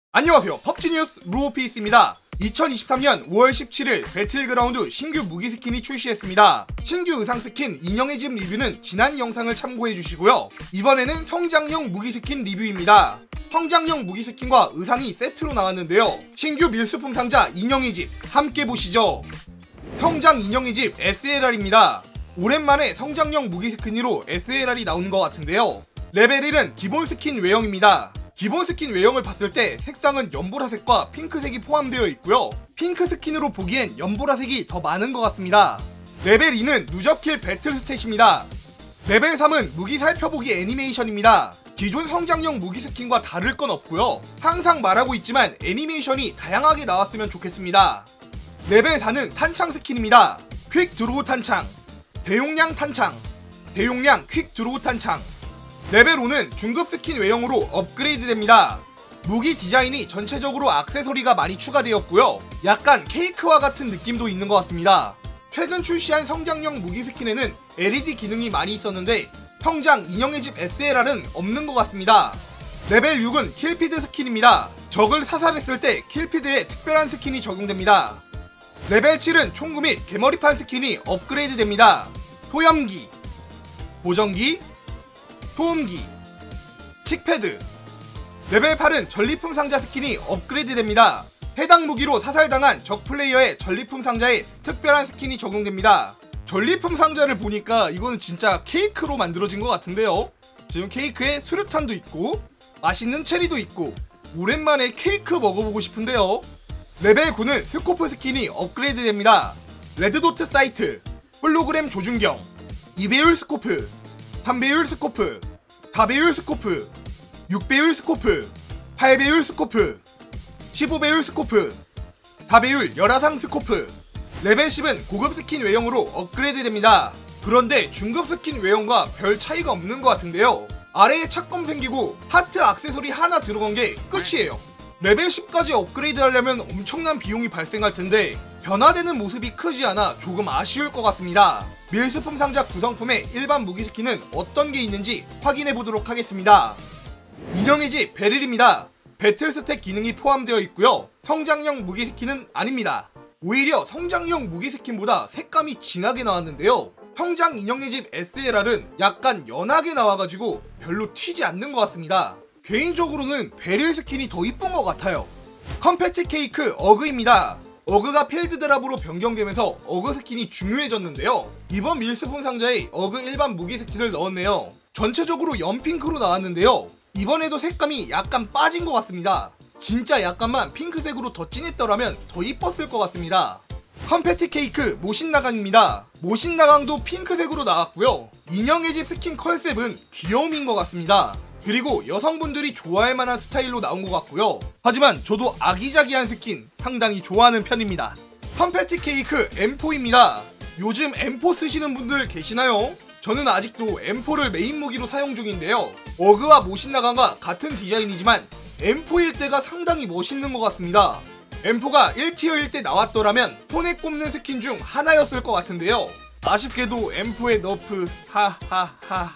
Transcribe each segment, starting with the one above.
안녕하세요. 펍지뉴스 루오피스입니다. 2023년 5월 17일 배틀그라운드 신규 무기 스킨이 출시했습니다. 신규 의상 스킨 인형의 집 리뷰는 지난 영상을 참고해주시고요. 이번에는 성장형 무기 스킨 리뷰입니다. 성장형 무기 스킨과 의상이 세트로 나왔는데요. 신규 밀수품 상자 인형의 집 함께 보시죠. 성장 인형의 집 SLR입니다. 오랜만에 성장형 무기 스킨으로 SLR이 나오는 것 같은데요. 레벨 1은 기본 스킨 외형입니다. 기본 스킨 외형을 봤을 때 색상은 연보라색과 핑크색이 포함되어 있고요. 핑크 스킨으로 보기엔 연보라색이 더 많은 것 같습니다. 레벨 2는 누적킬 배틀 스탯입니다. 레벨 3은 무기 살펴보기 애니메이션입니다. 기존 성장형 무기 스킨과 다를 건 없고요. 항상 말하고 있지만 애니메이션이 다양하게 나왔으면 좋겠습니다. 레벨 4는 탄창 스킨입니다. 퀵 드로우 탄창, 대용량 탄창, 대용량 퀵 드로우 탄창. 레벨 5는 중급 스킨 외형으로 업그레이드 됩니다. 무기 디자인이 전체적으로 액세서리가 많이 추가되었고요. 약간 케이크와 같은 느낌도 있는 것 같습니다. 최근 출시한 성장형 무기 스킨에는 LED 기능이 많이 있었는데 성장 인형의 집 SLR은 없는 것 같습니다. 레벨 6은 킬피드 스킨입니다. 적을 사살했을 때 킬피드에 특별한 스킨이 적용됩니다. 레벨 7은 총구 및 개머리판 스킨이 업그레이드 됩니다. 토염기, 보정기, 소음기, 칙패드. 레벨 8은 전리품 상자 스킨이 업그레이드 됩니다. 해당 무기로 사살당한 적 플레이어의 전리품 상자에 특별한 스킨이 적용됩니다. 전리품 상자를 보니까 이거는 진짜 케이크로 만들어진 것 같은데요. 지금 케이크에 수류탄도 있고 맛있는 체리도 있고 오랜만에 케이크 먹어보고 싶은데요. 레벨 9는 스코프 스킨이 업그레이드 됩니다. 레드도트 사이트, 홀로그램 조준경, 2배율 스코프, 3배율 스코프, 4배율 스코프, 6배율 스코프, 8배율 스코프, 15배율 스코프, 4배율 열화상 스코프. 레벨 10은 고급 스킨 외형으로 업그레이드 됩니다. 그런데 중급 스킨 외형과 별 차이가 없는 것 같은데요. 아래에 착검 생기고 하트 액세서리 하나 들어간 게 끝이에요. 레벨 10까지 업그레이드 하려면 엄청난 비용이 발생할 텐데 변화되는 모습이 크지 않아 조금 아쉬울 것 같습니다. 밀수품 상자 구성품의 일반 무기 스킨은 어떤 게 있는지 확인해 보도록 하겠습니다. 인형의 집 베릴입니다. 배틀 스택 기능이 포함되어 있고요. 성장형 무기 스킨은 아닙니다. 오히려 성장형 무기 스킨보다 색감이 진하게 나왔는데요. 성장 인형의 집 SLR은 약간 연하게 나와가지고 별로 튀지 않는 것 같습니다. 개인적으로는 베릴 스킨이 더 이쁜 것 같아요. 컴패티 케이크 어그입니다. 어그가 필드 드랍으로 변경되면서 어그 스킨이 중요해졌는데요. 이번 밀수품 상자에 어그 일반 무기 스킨을 넣었네요. 전체적으로 연핑크로 나왔는데요. 이번에도 색감이 약간 빠진 것 같습니다. 진짜 약간만 핑크색으로 더 진했더라면 더 이뻤을 것 같습니다. 컴패티 케이크 모신나강입니다. 모신나강도 핑크색으로 나왔고요. 인형의 집 스킨 컨셉은 귀여움인 것 같습니다. 그리고 여성분들이 좋아할 만한 스타일로 나온 것 같고요. 하지만 저도 아기자기한 스킨 상당히 좋아하는 편입니다. 컴패티 케이크 M4입니다. 요즘 M4 쓰시는 분들 계시나요? 저는 아직도 M4를 메인 무기로 사용 중인데요. 어그와 모신나강과 같은 디자인이지만 M4일 때가 상당히 멋있는 것 같습니다. M4가 1티어일 때 나왔더라면 손에 꼽는 스킨 중 하나였을 것 같은데요. 아쉽게도 M4의 너프 하하하.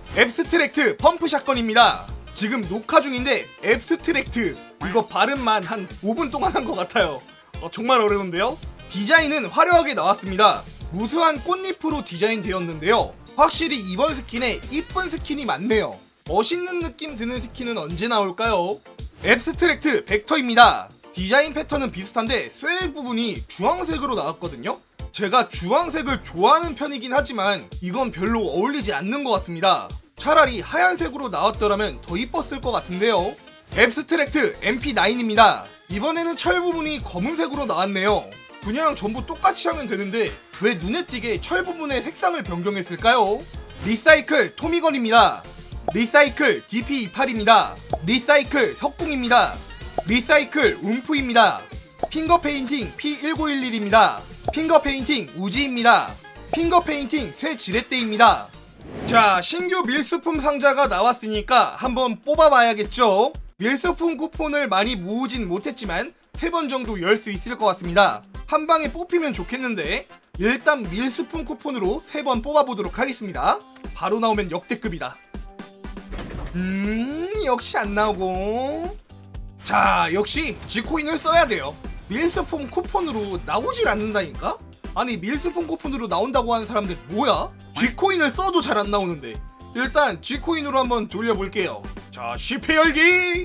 앱스트랙트 펌프 샷건입니다. 지금 녹화 중인데 앱스트랙트 이거 발음만 한 5분 동안 한 것 같아요. 정말 어려운데요. 디자인은 화려하게 나왔습니다. 무수한 꽃잎으로 디자인되었는데요. 확실히 이번 스킨에 이쁜 스킨이 많네요. 멋있는 느낌 드는 스킨은 언제 나올까요? 앱스트랙트 벡터입니다. 디자인 패턴은 비슷한데 쇠 부분이 주황색으로 나왔거든요. 제가 주황색을 좋아하는 편이긴 하지만 이건 별로 어울리지 않는 것 같습니다. 차라리 하얀색으로 나왔더라면 더 이뻤을 것 같은데요. 앱스트랙트 MP9입니다. 이번에는 철 부분이 검은색으로 나왔네요. 그냥 전부 똑같이 하면 되는데 왜 눈에 띄게 철 부분의 색상을 변경했을까요? 리사이클 토미건입니다. 리사이클 DP28입니다. 리사이클 석궁입니다. 리사이클 움프입니다. 핑거페인팅 P1911입니다. 핑거페인팅 우지입니다. 핑거페인팅 쇠지렛대입니다. 자, 신규 밀수품 상자가 나왔으니까 한번 뽑아봐야겠죠. 밀수품 쿠폰을 많이 모으진 못했지만 3번 정도 열 수 있을 것 같습니다. 한 방에 뽑히면 좋겠는데 일단 밀수품 쿠폰으로 3번 뽑아보도록 하겠습니다. 바로 나오면 역대급이다. 역시 안 나오고 자, 역시 G코인을 써야 돼요. 밀스폰 쿠폰으로 나오질 않는다니까? 아니, 밀스폰 쿠폰으로 나온다고 하는 사람들 뭐야? G코인을 써도 잘 안 나오는데. 일단 G코인으로 한번 돌려볼게요. 자, CP 열기.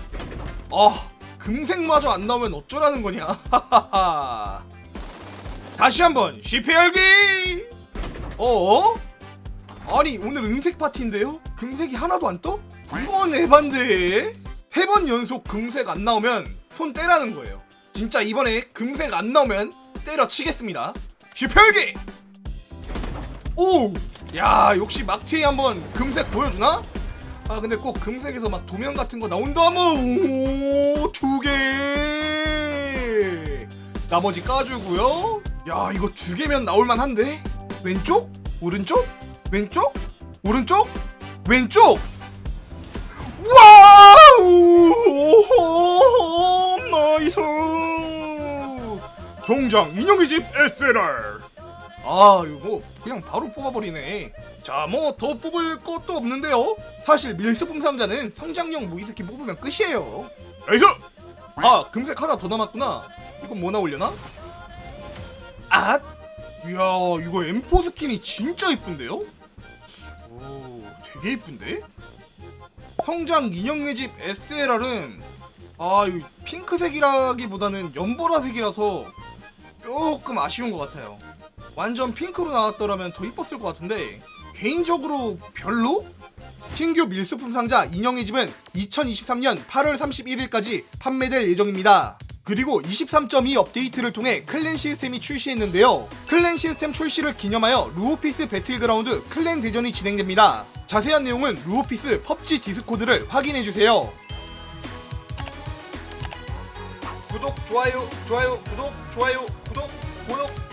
금색마저 안 나오면 어쩌라는 거냐. 하하하. 다시 한번 CP 열기. 아니, 오늘 은색 파티인데요? 금색이 하나도 안 떠? 이건 에반데. 3번 연속 금색 안 나오면 손 떼라는 거예요. 진짜 이번에 금색 안 나오면 때려치겠습니다. CP 열기. 오! 야, 역시 막티에 한번 금색 보여주나? 아, 근데 꼭 금색에서 막 도면 같은 거 나온다면 오, 2개. 나머지 까주고요. 야, 이거 2개면 나올만한데? 왼쪽? 오른쪽? 왼쪽? 오른쪽? 왼쪽! 와우! 나이스! 경장 인형의 집 SLR. 아, 이거 그냥 바로 뽑아버리네. 자, 뭐 더 뽑을 것도 없는데요. 사실 밀수품 상자는 성장용 무기스킨 뽑으면 끝이에요. 나이스! 아, 금색 하나 더 남았구나. 이건 뭐 나오려나? 아! 이야, 이거 M4 스킨이 진짜 이쁜데요? 오, 되게 이쁜데? 성장 인형의 집 SLR은 이 핑크색이라기보다는 연보라색이라서 조금 아쉬운 것 같아요. 완전 핑크로 나왔더라면 더 이뻤을 것 같은데 개인적으로 별로? 신규 밀수품 상자 인형의 집은 2023년 8월 31일까지 판매될 예정입니다. 그리고 23.2 업데이트를 통해 클랜 시스템이 출시했는데요. 클랜 시스템 출시를 기념하여 루오피스 배틀그라운드 클랜 대전이 진행됩니다. 자세한 내용은 루오피스 펍지 디스코드를 확인해주세요. 구독, 좋아요, 구독, 좋아요, 구독, 구독.